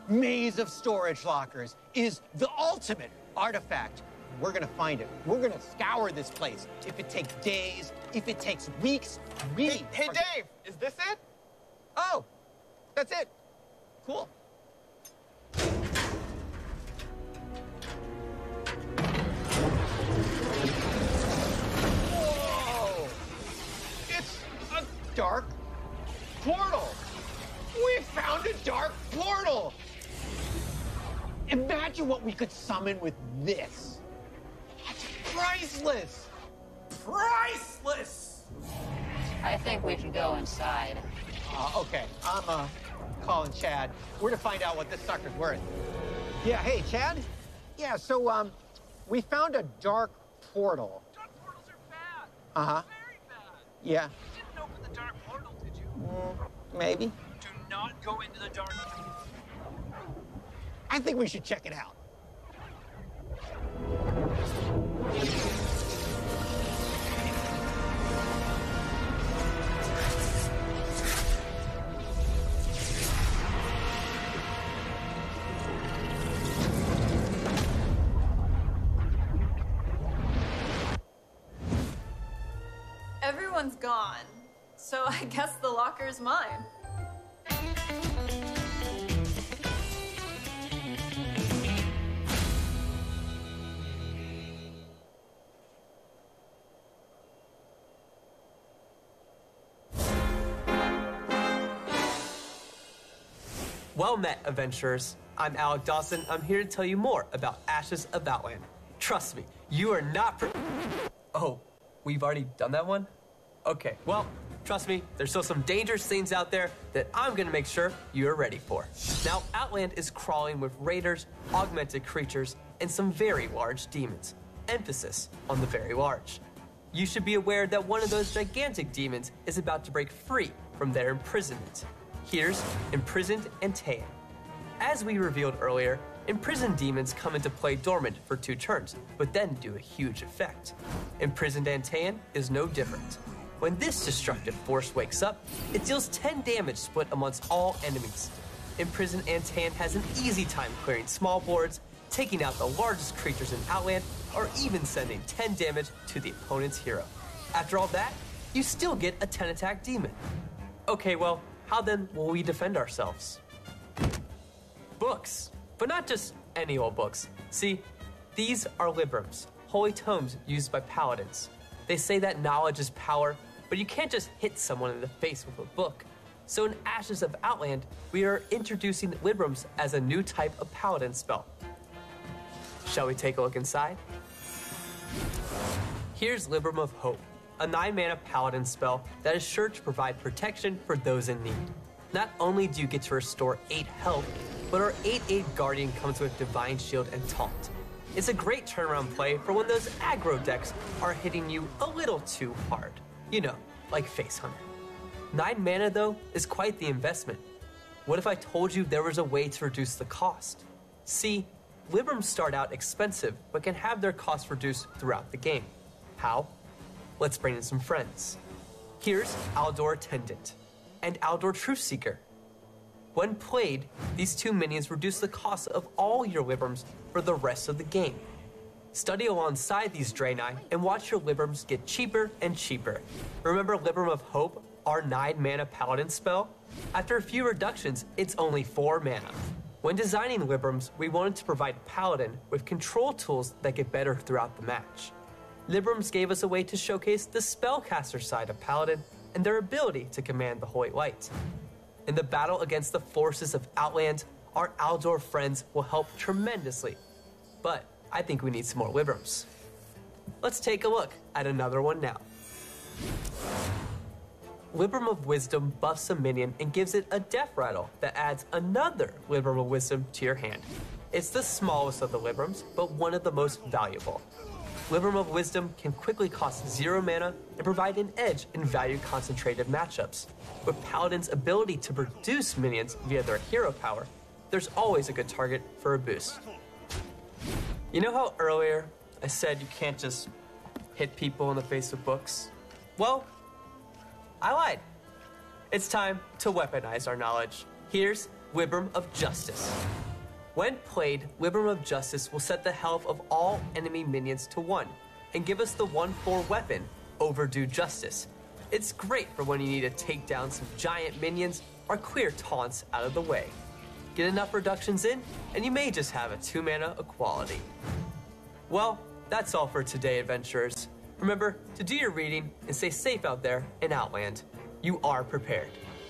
maze of storage lockers is the ultimate artifact. We're gonna find it. We're gonna scour this place. If it takes days, if it takes weeks, we... Hey, Dave, is this it? Oh, that's it. Cool. Whoa! It's a dark portal. We found a dark portal. Imagine what we could summon with this. That's priceless. Priceless. I think we should go inside. Okay, I'm calling Chad. We're to find out what this sucker's worth. Yeah, hey, Chad? Yeah, so, we found a dark portal. Dark portals are bad. Uh-huh. Very bad. Yeah. You didn't open the dark portal, did you? Maybe. Do not go into the dark portal. I think we should check it out. Everyone's gone, so I guess the locker's mine. Well met, adventurers. I'm Alec Dawson. I'm here to tell you more about Ashes of Outland. Trust me, you are not Oh, we've already done that one? Okay, well, trust me, there's still some dangerous things out there that I'm gonna make sure you're ready for. Now, Outland is crawling with raiders, augmented creatures, and some very large demons. Emphasis on the very large. You should be aware that one of those gigantic demons is about to break free from their imprisonment. Here's Imprisoned Antaean. As we revealed earlier, imprisoned demons come into play dormant for 2 turns, but then do a huge effect. Imprisoned Antaean is no different. When this destructive force wakes up, it deals 10 damage split amongst all enemies. Imprisoned Antaean has an easy time clearing small boards, taking out the largest creatures in Outland, or even sending 10 damage to the opponent's hero. After all that, you still get a 10 attack demon. Okay, well, how then will we defend ourselves? Books, but not just any old books. See, these are librams, holy tomes used by paladins. They say that knowledge is power, but you can't just hit someone in the face with a book. So in Ashes of Outland, we are introducing librams as a new type of paladin spell. Shall we take a look inside? Here's Libram of Hope, a 9-mana paladin spell that is sure to provide protection for those in need. Not only do you get to restore 8 health, but our 8/8 Guardian comes with Divine Shield and Taunt. It's a great turnaround play for when those aggro decks are hitting you a little too hard. You know, like Face Hunter. 9 mana though is quite the investment. What if I told you there was a way to reduce the cost? See, librams start out expensive, but can have their costs reduced throughout the game. How? Let's bring in some friends. Here's Aldor Attendant and Aldor Truthseeker. When played, these 2 minions reduce the cost of all your librams for the rest of the game. Study alongside these Draenei and watch your librams get cheaper and cheaper. Remember Libram of Hope, our 9-mana paladin spell? After a few reductions, it's only 4 mana. When designing librams, we wanted to provide paladin with control tools that get better throughout the match. Librams gave us a way to showcase the spellcaster side of paladin and their ability to command the Holy Light. In the battle against the forces of Outland, our Aldor friends will help tremendously. But I think we need some more librams. Let's take a look at another one now. Libram of Wisdom buffs a minion and gives it a death rattle that adds another Libram of Wisdom to your hand. It's the smallest of the librams, but one of the most valuable. Libram of Wisdom can quickly cost 0 mana and provide an edge in value-concentrated matchups. With Paladin's ability to produce minions via their hero power, there's always a good target for a boost. You know how earlier I said you can't just hit people in the face with books? Well, I lied. It's time to weaponize our knowledge. Here's Wyvern of Justice. When played, Wyvern of Justice will set the health of all enemy minions to 1 and give us the 1/4 weapon, Overdue Justice. It's great for when you need to take down some giant minions or clear taunts out of the way. Get enough reductions in, and you may just have a 2-mana equality. Well, that's all for today, adventurers. Remember to do your reading and stay safe out there in Outland. You are prepared.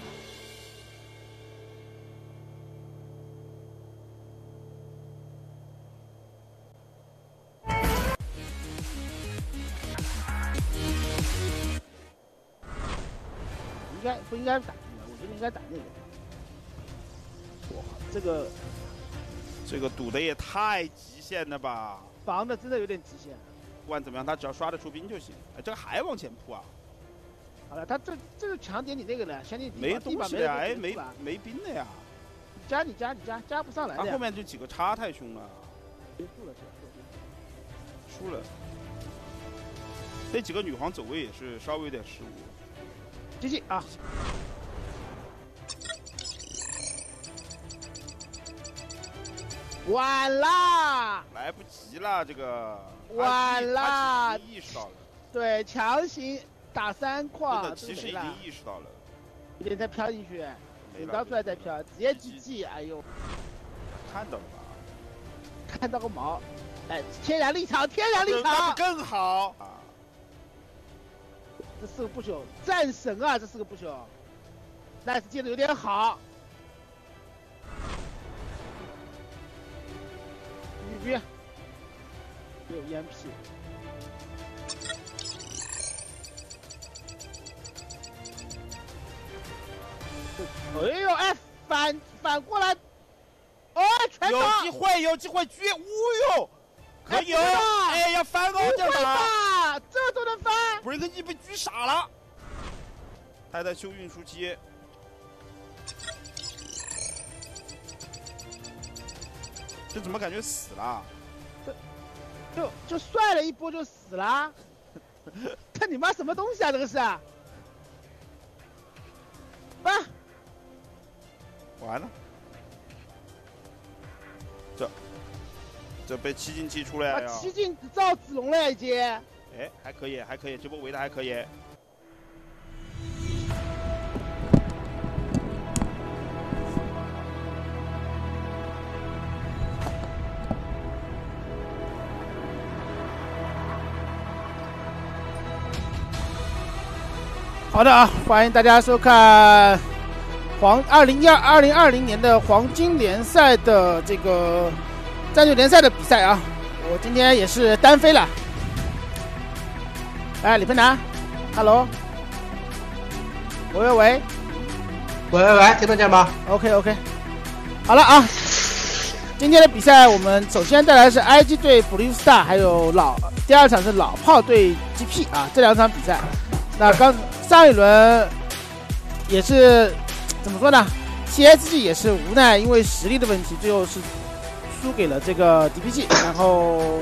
不应该打这个，我觉得应该打那个。哇， 这个赌的也太极限了吧！ 防的真的有点极限。 不管怎么样，他只要刷得出兵就行。哎，这个还往前扑啊！ 好了，他这个强点你那个了，想你没东西了呀，哎，没兵了呀。 你加不上来的。 他后面这几个插太凶了。输了。那几个女皇走位也是稍微有点失误。 GG 啊！晚啦！ 来不及了，这个晚啦！ 他其实意识到了， 对，强行打3块， 对的，其实已经意识到了， 有点再飘进去，等到出来再飘，直接 GG， 哎呦， 看到了吧？ 看到个毛！哎，天然立场， 那不更好啊！ 这4个不朽，战神啊！这4个不朽，nice 接的有点好。女兵有烟屁，哎呦哎，反过来，哦，全有机会狙，哦呦，可以哦，哎，要翻哦，这把这都能翻。 布瑞克基被狙傻了，他在修运输机。这怎么感觉死了？ 就帅了一波就死了？看你妈什么东西啊！这个是啊！ 完了，这被7进7出来了。 7进赵子龙了已经。 哎，还可以，这波围的还可以。 好的啊，欢迎大家收看2020年的黄金联赛的这个战队联赛的比赛啊！我今天也是单飞了。哎，李芬达 ，Hello， 喂， 听得见吗 ？OK， 好了啊，今天的比赛我们首先带来的是 IG 对 Blue Star， 还有第2场是老炮对 GP 啊，这2场比赛。那上一轮也是怎么说呢 ？CSG 也是无奈，因为实力的问题，最后是输给了这个 DPG。然后，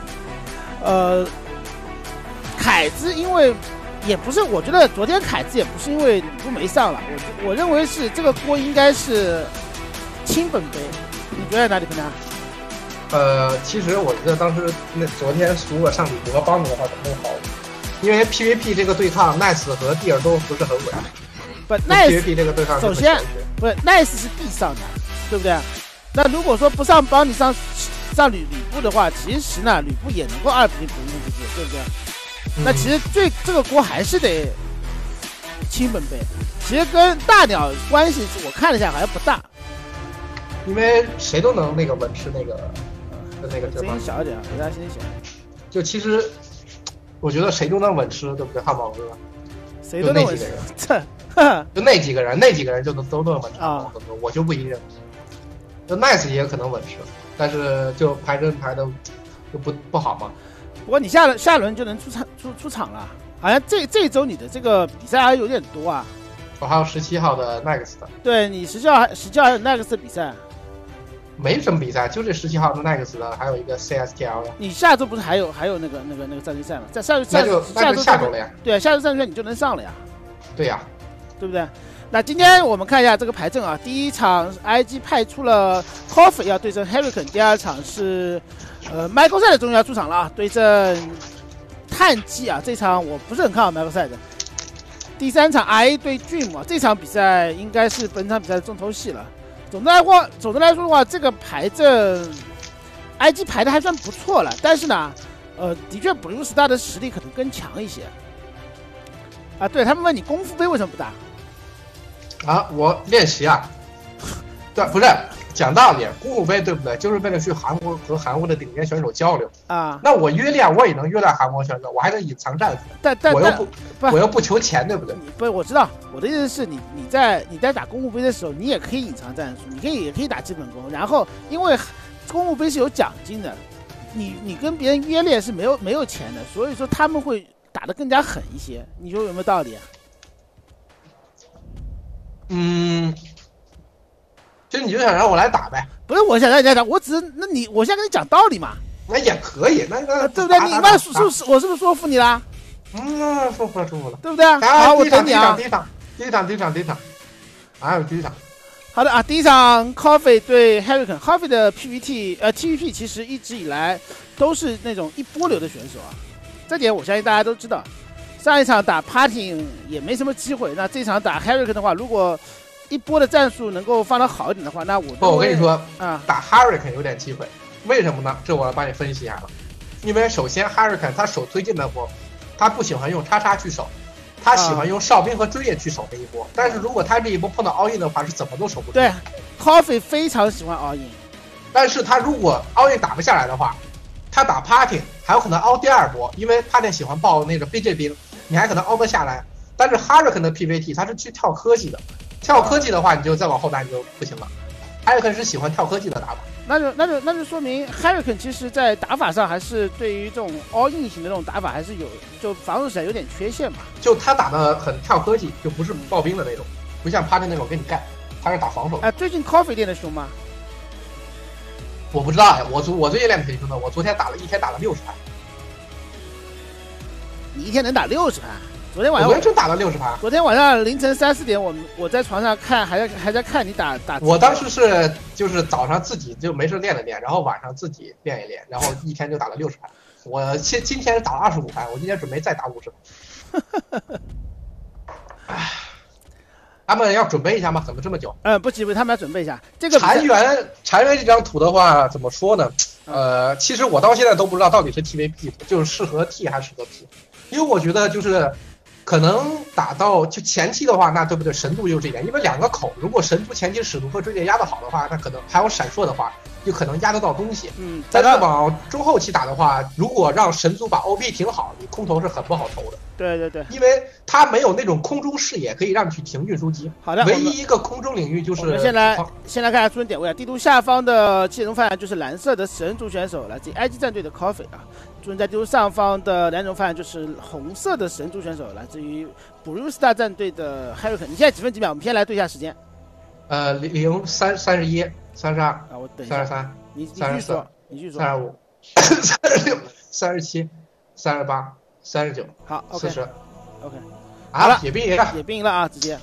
凯子因为也不是，我觉得昨天凯子也不是因为吕布没上了，我认为是这个锅应该是清本杯。你觉得哪里不难？ 其实我觉得当时昨天如果上李博帮你的话可能会好。因为 PVP 这个对抗 ，Nice 和蒂尔都不是很稳。 不 ，Nice PVP 这个对抗， 首先不是 Nice 是必上的，对不对？那如果说不上帮你上吕布的话，其实呢，吕布也能够2P补进去，对不对？那其实这个锅还是得清本杯。其实跟大鸟关系我看了一下好像不大， 因为谁都能那个稳吃那个声音小一点，给大家声音小。 就其实。我觉得谁都能稳吃，对不对，汉堡哥？ 谁都能稳吃， 就那几个人就都能稳吃啊！我就不一定。就 Nice 也可能稳吃，但是就排阵排的就不好嘛。 不过你下轮就能出场了，好像这一周你的这个比赛还有点多啊。 我还有17号的 Next 的。 对你17号还有 Next 的比赛。 没什么比赛，就这17号的 Next 的，还有一个 CSTL 呀。你下周不是还有那个战队赛吗？在下周了呀。 对，下周战队赛你就能上了呀。 对呀， 对不对？ 那今天我们看一下这个牌阵啊，第一场 IG 派出了 Coffee 要对阵 Hurricane， 第二场是Michael 赛的终于要出场了啊，对阵碳基啊，这场我不是很看好 Michael 赛的。第三场 RA 对 Dream 啊，这场比赛应该是本场比赛的重头戏了。总的来说的话，这个牌阵 IG 排的还算不错了，但是呢，的确 Blue Star 的实力可能更强一些。啊，对他们问你功夫杯为什么不打？ 啊，我练习啊。对，不是讲道理，功夫杯对不对？就是为了去韩国和韩国的顶尖选手交流啊。那我约练，我也能约练韩国选手，我还能隐藏战术。我又不求钱，对不对？ 不是，我知道，我的意思是你在打功夫杯的时候，你也可以隐藏战术，也可以打基本功，然后因为功夫杯是有奖金的，你跟别人约练是没有钱的，所以说他们会打得更加狠一些，你说有没有道理啊？ 就你就想让我来打呗？ 不是，我想让你来打，我只是我现在跟你讲道理嘛。 那也可以，那对不对？你那我是不是说服你啦？ 说服了， 对不对啊？好，我等你啊。 第一场，还有第一场。 好的啊，第一场 Coffee 对 Hurricane，Coffee 的 TVP 其实一直以来都是那种一波流的选手啊，这点我相信大家都知道。上一场打 Party 也没什么机会，那这场打 Hurricane 的话，如果一波的战术能够放得好一点的话，那我跟你说啊，打 Hurricane 有点机会，为什么呢？这我要帮你分析一下了。因为首先 Hurricane 他守推进的波，他不喜欢用叉叉去守，他喜欢用哨兵和追野去守这一波。但是如果他这一波碰到 all in 的话，是怎么都守不住。 对 ，Coffee 非常喜欢 all in， 但是他如果 all in 打不下来的话，他打 Party 还有可能凹第二波，因为 Party 喜欢爆那个 BJ 兵，你还可能凹得下来。但是 Hurricane 的 PVT 他是去跳科技的。跳科技的话，你就再往后打你就不行了。Hurricane 是喜欢跳科技的打法， 那就说明 Hurricane 其实在打法上还是对于这种 all in 型的这种打法还是就防守起来有点缺陷嘛。 就他打的很跳科技，就不是爆兵的那种，不像 Party 那种给你干，他是打防守。 最近 Coffee 练的凶吗？ 我不知道哎，我最近练的挺凶的，我昨天一天打了60盘。 你一天能打60盘？昨天晚上我真打了60盘。 昨天晚上凌晨3、4点，我在床上看，还在看你打。 我当时是就是早上自己就没事练了练，然后晚上自己练一练，然后一天就打了60盘。我今天是打了25盘，我今天准备再打50盘。唉，他们要准备一下吗？怎么这么久？ 不急，他们要准备一下。这个残垣这张图的话，怎么说呢？其实我到现在都不知道到底是 TVP 就是适合 T 还是适合 P， 因为我觉得就是。可能打到就前期的话，那对不对？神族就是这一点，因为2个口，如果神族前期使徒和追猎压得好的话，那可能还有闪烁的话，就可能压得到东西。但是往中后期打的话，如果让神族把 OP 停好，你空投是很不好投的。 对， 因为他没有那种空中视野可以让你去停运输机。 好的， 唯一一个空中领域就是。 我们先来看下出生点位啊，地图下方的7种范围就是蓝色的神族选手，来自于 IG 战队的 Coffee 啊。出现在地图上方的2种范围就是红色的神族选手，来自于 Blue Star 战队的 Hurricane。你现在几分几秒？我们先来对一下时间。 0、31、32 啊，我等一下。 33， 你继续说 ，35、36、37、38、39。 好 ，OK， 40。 OK， 好了，野兵赢了啊，直接。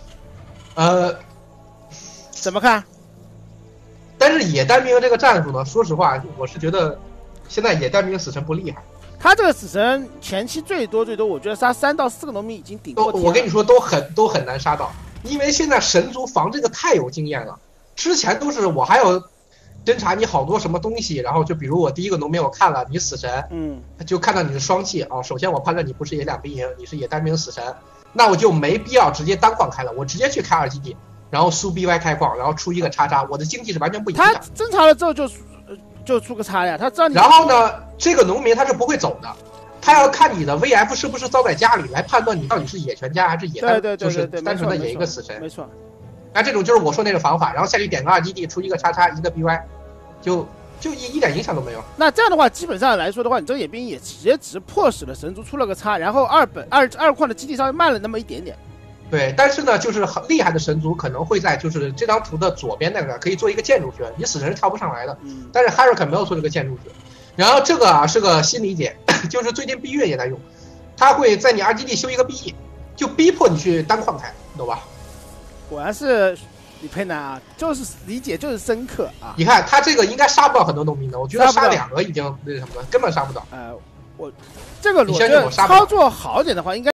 怎么看？ 但是野单兵这个战术呢，说实话，我是觉得现在野单兵死神不厉害。 他这个死神前期最多，我觉得杀3到4个农民已经顶过天了。 我跟你说，都很难杀到，因为现在神族防这个太有经验了。之前都是我还有侦查你好多什么东西，然后就比如我第一个农民我看了你死神，就看到你的双气啊。首先我判断你不是野2兵营，你是野单兵死神，那我就没必要直接单矿开了，我直接去开2基地，然后输 BY 开矿，然后出一个叉，我的经济是完全不一样。 他侦查了之后就出个叉呀，他知道你。 然后呢，这个农民他是不会走的，他要看你的 VF 是不是遭在家里来判断你到底是野全家还是野单，就是单纯的野一个死神。 没错。 那这种就是我说那个防法，然后下去点个2基地，出一个叉，一个 BY， 就一点影响都没有。 那这样的话，基本上来说的话，你这个野兵也只是迫使了神族出了个叉，然后二矿的基地稍微慢了那么一点点。 对，但是呢，就是很厉害的神族可能会在就是这张图的左边那个可以做一个建筑群，你死神是跳不上来的。但是 Hurricane 没有做这个建筑群。然后这个啊是个新理解，就是最近避运也在用，他会在你2基地修一个 BE， 就逼迫你去单矿开，懂吧？ 果然是李佩南啊，就是理解就是深刻啊。 你看他这个应该杀不到很多农民的，我觉得杀2个已经那什么了，根本杀不到。 我这个我觉得操作好点的话，应该。